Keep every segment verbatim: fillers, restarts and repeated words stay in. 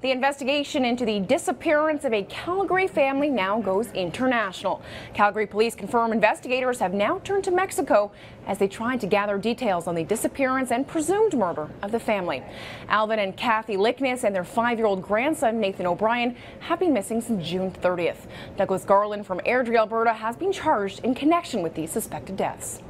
The investigation into the disappearance of a Calgary family now goes international. Calgary Police confirm investigators have now turned to Mexico as they try to gather details on the disappearance and presumed murder of the family. Alvin and Kathy Lickness and their five-year-old grandson Nathan O'Brien have been missing since June thirtieth. Douglas Garland from Airdrie, Alberta has been charged in connection with these suspected deaths.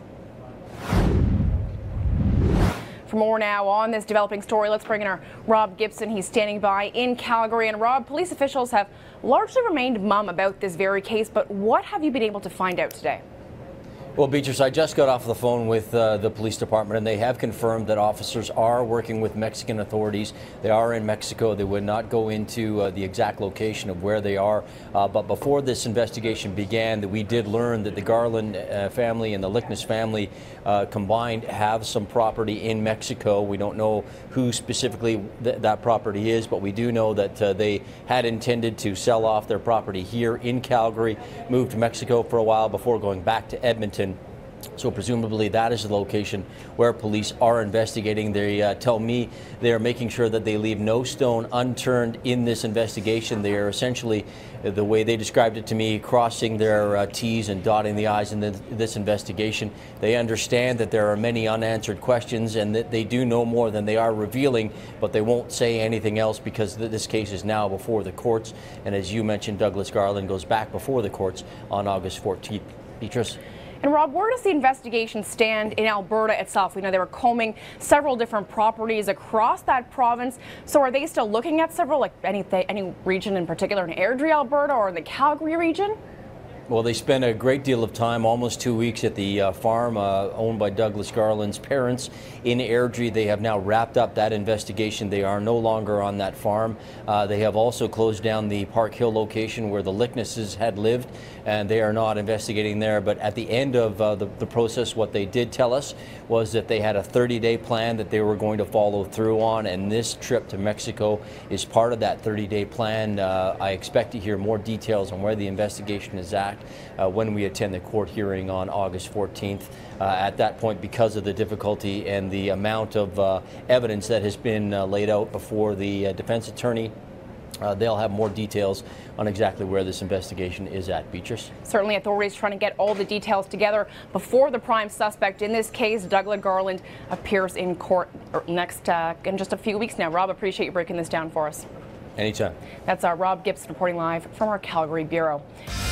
For more now on this developing story, let's bring in our Rob Gibson. He's standing by in Calgary. And Rob, police officials have largely remained mum about this very case, but what have you been able to find out today? Well, Beatrice, I just got off the phone with uh, the police department, and they have confirmed that officers are working with Mexican authorities. They are in Mexico. They would not go into uh, the exact location of where they are. Uh, but before this investigation began, that we did learn that the Garland uh, family and the Lickness family uh, combined have some property in Mexico. We don't know who specifically th that property is, but we do know that uh, they had intended to sell off their property here in Calgary, move to Mexico for a while before going back to Edmonton. So presumably that is the location where police are investigating. They uh, tell me they are making sure that they leave no stone unturned in this investigation. They are essentially, the way they described it to me, crossing their uh, T's and dotting the I's in the, this investigation. They understand that there are many unanswered questions and that they do know more than they are revealing, but they won't say anything else because th this case is now before the courts. And as you mentioned, Douglas Garland goes back before the courts on August fourteenth. Beatrice? And Rob, where does the investigation stand in Alberta itself? We know they were combing several different properties across that province. So are they still looking at several, like any, any region in particular in Airdrie, Alberta, or in the Calgary region? Well, they spent a great deal of time, almost two weeks, at the uh, farm uh, owned by Douglas Garland's parents in Airdrie. They have now wrapped up that investigation. They are no longer on that farm. Uh, they have also closed down the Park Hill location where the Licknesses had lived, and they are not investigating there. But at the end of uh, the, the process, what they did tell us was that they had a thirty day plan that they were going to follow through on, and this trip to Mexico is part of that thirty day plan. Uh, I expect to hear more details on where the investigation is at Uh, when we attend the court hearing on August fourteenth. Uh, at that point, because of the difficulty and the amount of uh, evidence that has been uh, laid out before the uh, defense attorney, uh, they'll have more details on exactly where this investigation is at. Beatrice? Certainly authorities trying to get all the details together before the prime suspect in this case, Douglas Garland, appears in court next uh, in just a few weeks now. Rob, appreciate you breaking this down for us. Anytime. That's our Rob Gibson reporting live from our Calgary Bureau.